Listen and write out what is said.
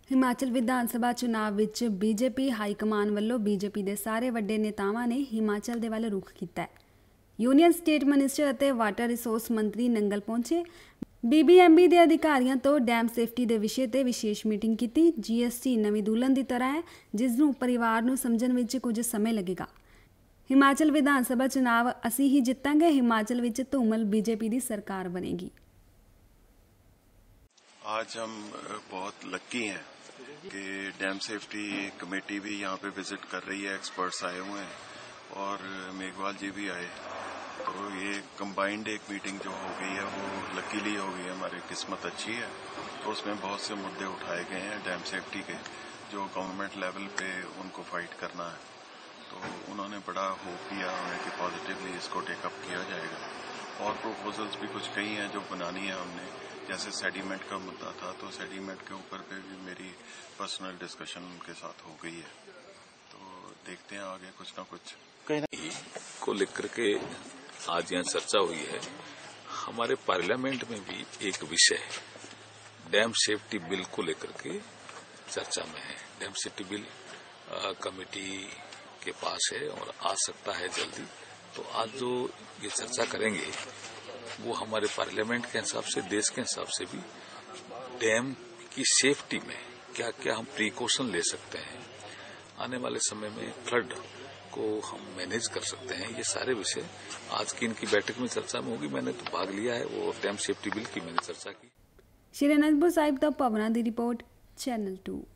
हिमाचल विधान सभा चुनाव विच BJP high command वल्लों बीजेपी के सारे वड्डे नेतावां ने हिमाचल दे वल रुख कीता है। यूनियन स्टेट मिनिस्टर अते वाटर रिसोर्स मंत्री नंगल पहुंचे। बीबीएमबी के अधिकारियों तो डैम सेफ्टी के विषय पर विशेष मीटिंग की। जीएसटी नवीं दुल्हन की तरह है जिसनूं परिवार नूं समझण विच कुछ समय लगेगा। हिमाचल विधान सभा चुनाव असीं ही जितांगे। हिमाचल विच धूमल बीजेपी की सरकार बनेगी। आज हम बहुत लकी हैं कि डैम सेफ्टी कमेटी भी यहाँ पे विजिट कर रही है, एक्सपर्ट्स आए हुए हैं और मेघवाल जी भी आए। तो ये कंबाइंड एक मीटिंग जो हो गई है वो लकीली हो गई है, हमारी किस्मत अच्छी है। तो उसमें बहुत से मुद्दे उठाए गए हैं डैम सेफ्टी के, जो गवर्नमेंट लेवल पे उनको फाइट करना है। तो उन्होंने बड़ा होप किया हमें कि पॉजिटिवली इसको टेकअप किया जाएगा। और प्रोपोजल्स भी कुछ कई हैं जो बनानी है हमने, जैसे सेडिमेंट का मुद्दा था तो सेडिमेंट के ऊपर पे भी मेरी पर्सनल डिस्कशन उनके साथ हो गई है। तो देखते हैं आगे कुछ ना कुछ को लेकर के आज यहाँ चर्चा हुई है। हमारे पार्लियामेंट में भी एक विषय डैम सेफ्टी बिल को लेकर के चर्चा में है। डैम सेफ्टी बिल कमेटी के पास है और आ सकता है जल्दी। तो आज जो ये चर्चा करेंगे वो हमारे पार्लियामेंट के हिसाब से, देश के हिसाब से भी डैम की सेफ्टी में क्या क्या हम प्रिकॉशन ले सकते हैं, आने वाले समय में फ्लड को हम मैनेज कर सकते हैं, ये सारे विषय आज की इनकी बैठक में चर्चा में होगी। मैंने तो भाग लिया है वो डैम सेफ्टी बिल की मैंने चर्चा की। श्री अनंतपुर साहिब तो पवना दी रिपोर्ट, चैनल 2।